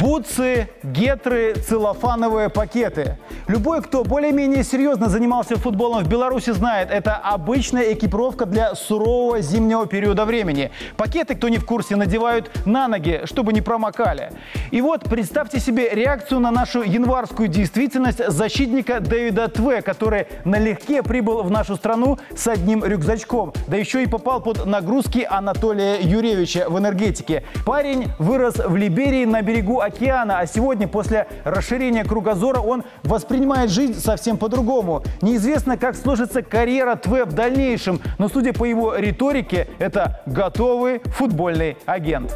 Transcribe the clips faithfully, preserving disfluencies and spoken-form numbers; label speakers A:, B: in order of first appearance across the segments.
A: Бутсы, гетры, целлофановые пакеты. Любой, кто более-менее серьезно занимался футболом в Беларуси, знает, это обычная экипировка для сурового зимнего периода времени. Пакеты, кто не в курсе, надевают на ноги, чтобы не промокали. И вот представьте себе реакцию на нашу январскую действительность защитника Дэвида Тве, который налегке прибыл в нашу страну с одним рюкзачком, да еще и попал под нагрузки Анатолия Юревича в энергетике. Парень вырос в Либерии на берегу океана, а сегодня, после расширения кругозора, он воспринимает жизнь совсем по-другому. Неизвестно, как сложится карьера Тве в дальнейшем, но, судя по его риторике, это готовый футбольный агент.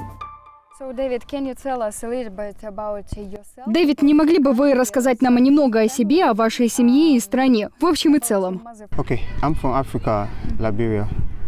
B: Дэвид, не могли бы вы рассказать нам немного о себе, о вашей семье и стране, в общем и целом?
C: Okay, I'm from Africa, Liberia.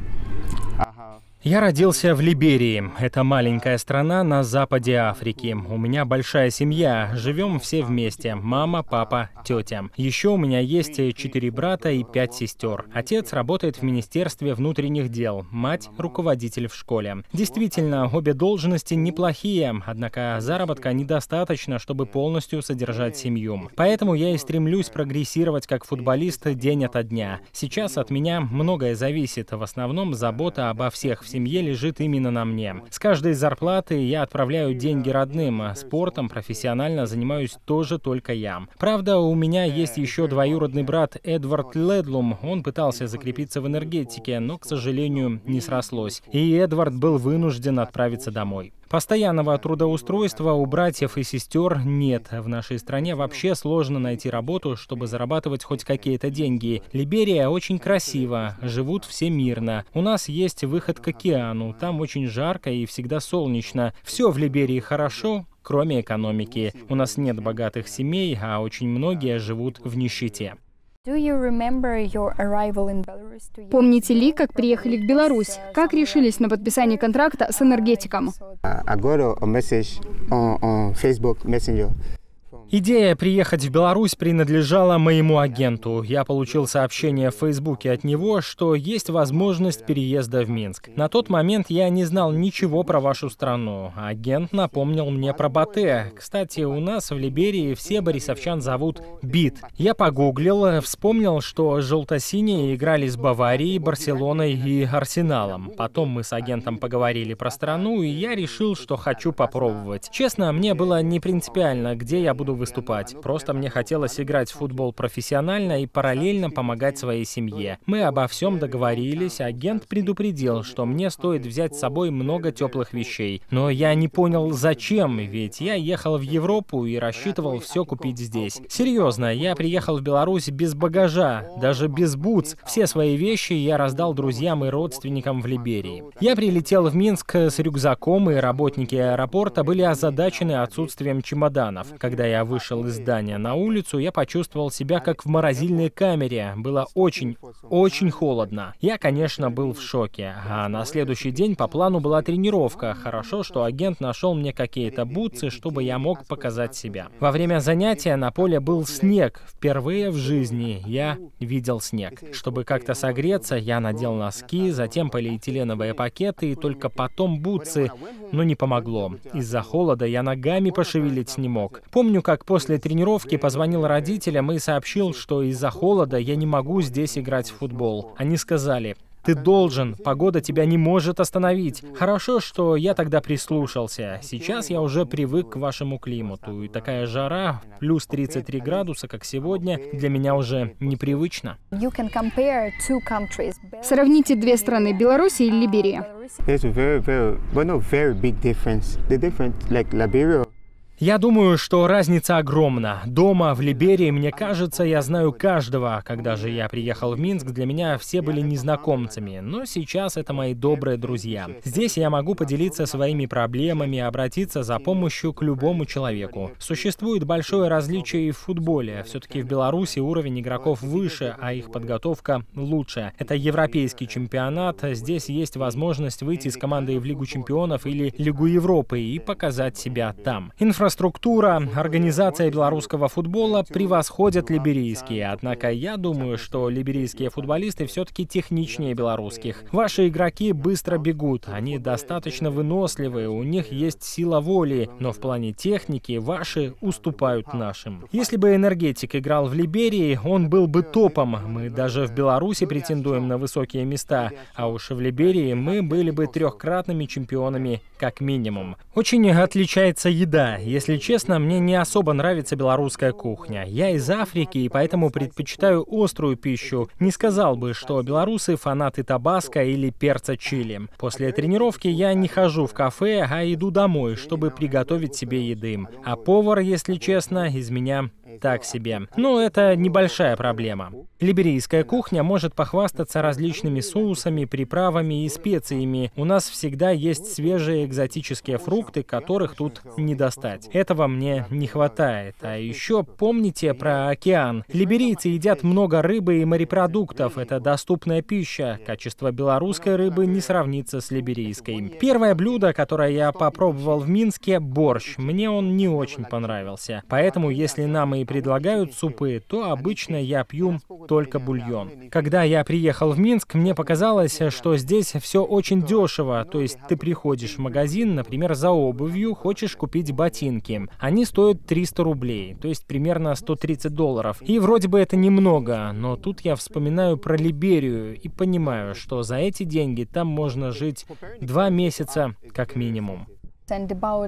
D: Я родился в Либерии. Это маленькая страна на западе Африки. У меня большая семья. Живем все вместе. Мама, папа, тетя. Еще у меня есть четыре брата и пять сестер. Отец работает в Министерстве внутренних дел. Мать – руководитель в школе. Действительно, обе должности неплохие, однако заработка недостаточно, чтобы полностью содержать семью. Поэтому я и стремлюсь прогрессировать как футболист день ото дня. Сейчас от меня многое зависит. В основном забота обо всех в семье лежит именно на мне. С каждой зарплаты я отправляю деньги родным. Спортом профессионально занимаюсь тоже только я. Правда, у меня есть еще двоюродный брат Эдвард Ледлум. Он пытался закрепиться в энергетике, но, к сожалению, не срослось. И Эдвард был вынужден отправиться домой. Постоянного трудоустройства у братьев и сестер нет. В нашей стране вообще сложно найти работу, чтобы зарабатывать хоть какие-то деньги. Либерия очень красиво, живут все мирно. У нас есть выход к океану, там очень жарко и всегда солнечно. Все в Либерии хорошо, кроме экономики. У нас нет богатых семей, а очень многие живут в нищете.
B: Помните ли, как приехали в Беларусь? Как решились на подписание контракта с энергетиком?
D: Идея приехать в Беларусь принадлежала моему агенту. Я получил сообщение в Фейсбуке от него, что есть возможность переезда в Минск. На тот момент я не знал ничего про вашу страну. Агент напомнил мне про Батэ. Кстати, у нас в Либерии все борисовчан зовут Бит. Я погуглил, вспомнил, что желто-синие играли с Баварией, Барселоной и Арсеналом. Потом мы с агентом поговорили про страну, и я решил, что хочу попробовать. Честно, мне было не принципиально, где я буду выступать. Просто мне хотелось играть в футбол профессионально и параллельно помогать своей семье. Мы обо всем договорились, агент предупредил, что мне стоит взять с собой много теплых вещей. Но я не понял, зачем, ведь я ехал в Европу и рассчитывал все купить здесь. Серьезно, я приехал в Беларусь без багажа, даже без бутс. Все свои вещи я раздал друзьям и родственникам в Либерии. Я прилетел в Минск с рюкзаком, и работники аэропорта были озадачены отсутствием чемоданов. Когда я вышел из здания на улицу, я почувствовал себя как в морозильной камере. Было очень, очень холодно. Я, конечно, был в шоке. А на следующий день по плану была тренировка. Хорошо, что агент нашел мне какие-то бутсы, чтобы я мог показать себя. Во время занятия на поле был снег. Впервые в жизни я видел снег. Чтобы как-то согреться, я надел носки, затем полиэтиленовые пакеты и только потом бутсы. Но не помогло. Из-за холода я ногами пошевелить не мог. Помню, как после тренировки позвонил родителям и сообщил, что из-за холода я не могу здесь играть в футбол. Они сказали: «Ты должен, погода тебя не может остановить». Хорошо, что я тогда прислушался. Сейчас я уже привык к вашему климату, и такая жара, плюс тридцать три градуса, как сегодня, для меня уже непривычно.
B: Сравните две страны, Беларусь и Либерия.
D: Я думаю, что разница огромна. Дома, в Либерии, мне кажется, я знаю каждого. Когда же я приехал в Минск, для меня все были незнакомцами. Но сейчас это мои добрые друзья. Здесь я могу поделиться своими проблемами, обратиться за помощью к любому человеку. Существует большое различие и в футболе. Все-таки в Беларуси уровень игроков выше, а их подготовка лучше. Это европейский чемпионат. Здесь есть возможность выйти с командой в Лигу чемпионов или Лигу Европы и показать себя там. Инфраструктура инфраструктура, организация белорусского футбола превосходят либерийские. Однако я думаю, что либерийские футболисты все-таки техничнее белорусских. Ваши игроки быстро бегут, они достаточно выносливые, у них есть сила воли, но в плане техники ваши уступают нашим. Если бы Энергетик играл в Либерии, он был бы топом. Мы даже в Беларуси претендуем на высокие места, а уж в Либерии мы были бы трехкратными чемпионами как минимум. Очень отличается еда. Если честно, мне не особо нравится белорусская кухня. Я из Африки и поэтому предпочитаю острую пищу. Не сказал бы, что белорусы фанаты табаско или перца чили. После тренировки я не хожу в кафе, а иду домой, чтобы приготовить себе еды. А повар, если честно, из меня так себе. Но это небольшая проблема. Либерийская кухня может похвастаться различными соусами, приправами и специями. У нас всегда есть свежие экзотические фрукты, которых тут не достать. Этого мне не хватает. А еще помните про океан. Либерийцы едят много рыбы и морепродуктов. Это доступная пища. Качество белорусской рыбы не сравнится с либерийской. Первое блюдо, которое я попробовал в Минске — борщ. Мне он не очень понравился. Поэтому, если нам и предлагают супы, то обычно я пью только бульон. Когда я приехал в Минск, мне показалось, что здесь все очень дешево. То есть ты приходишь в магазин, например, за обувью, хочешь купить ботинки. Они стоят триста рублей, то есть примерно сто тридцать долларов. И вроде бы это немного, но тут я вспоминаю про Либерию и понимаю, что за эти деньги там можно жить два месяца как минимум.
B: Как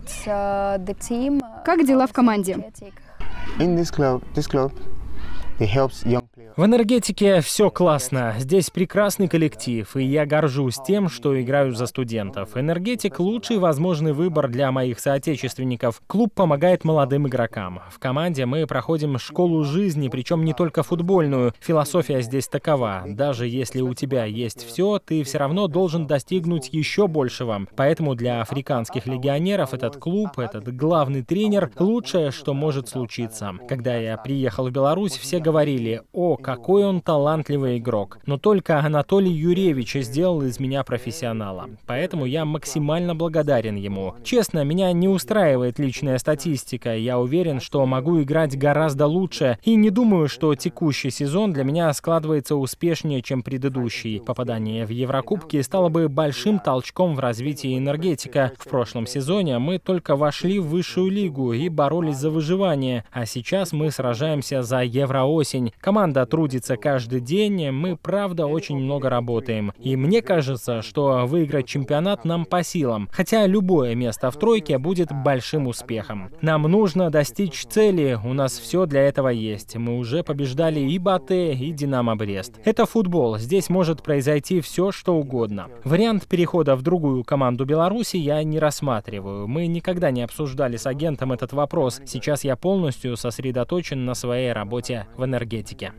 B: дела в команде?
C: In this club, this club, it helps young players.
D: В Энергетике все классно. Здесь прекрасный коллектив, и я горжусь тем, что играю за студентов. Энергетик — лучший возможный выбор для моих соотечественников. Клуб помогает молодым игрокам. В команде мы проходим школу жизни, причем не только футбольную. Философия здесь такова: даже если у тебя есть все, ты все равно должен достигнуть еще большего. Поэтому для африканских легионеров этот клуб, этот главный тренер — лучшее, что может случиться. Когда я приехал в Беларусь, все говорили: «О, какой он талантливый игрок». Но только Анатолий Юрьевич сделал из меня профессионала. Поэтому я максимально благодарен ему. Честно, меня не устраивает личная статистика. Я уверен, что могу играть гораздо лучше. И не думаю, что текущий сезон для меня складывается успешнее, чем предыдущий. Попадание в Еврокубки стало бы большим толчком в развитии Энергетика. В прошлом сезоне мы только вошли в высшую лигу и боролись за выживание. А сейчас мы сражаемся за Евроосень. Команда трудится каждый день, мы, правда, очень много работаем. И мне кажется, что выиграть чемпионат нам по силам, хотя любое место в тройке будет большим успехом. Нам нужно достичь цели, у нас все для этого есть. Мы уже побеждали и Батэ, и Динамо Брест. Это футбол, здесь может произойти все, что угодно. Вариант перехода в другую команду Беларуси я не рассматриваю. Мы никогда не обсуждали с агентом этот вопрос. Сейчас я полностью сосредоточен на своей работе в Энергетике.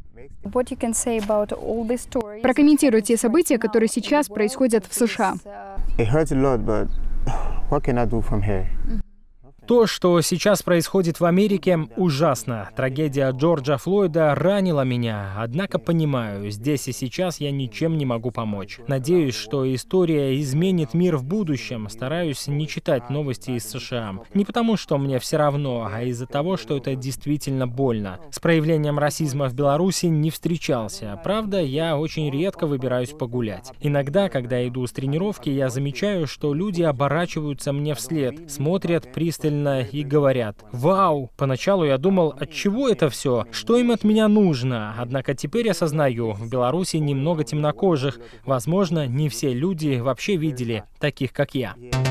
B: Прокомментируйте события, которые сейчас происходят в США.
C: It hurts a lot, but what can I do from here?
D: То, что сейчас происходит в Америке, ужасно. Трагедия Джорджа Флойда ранила меня, однако понимаю, здесь и сейчас я ничем не могу помочь. Надеюсь, что история изменит мир в будущем. Стараюсь не читать новости из США. Не потому, что мне все равно, а из-за того, что это действительно больно. С проявлением расизма в Беларуси не встречался. Правда, я очень редко выбираюсь погулять. Иногда, когда иду с тренировки, я замечаю, что люди оборачиваются мне вслед, смотрят пристально и говорят: «Вау!». Поначалу я думал, от чего это все? Что им от меня нужно? Однако теперь осознаю, в Беларуси немного темнокожих. Возможно, не все люди вообще видели таких, как я.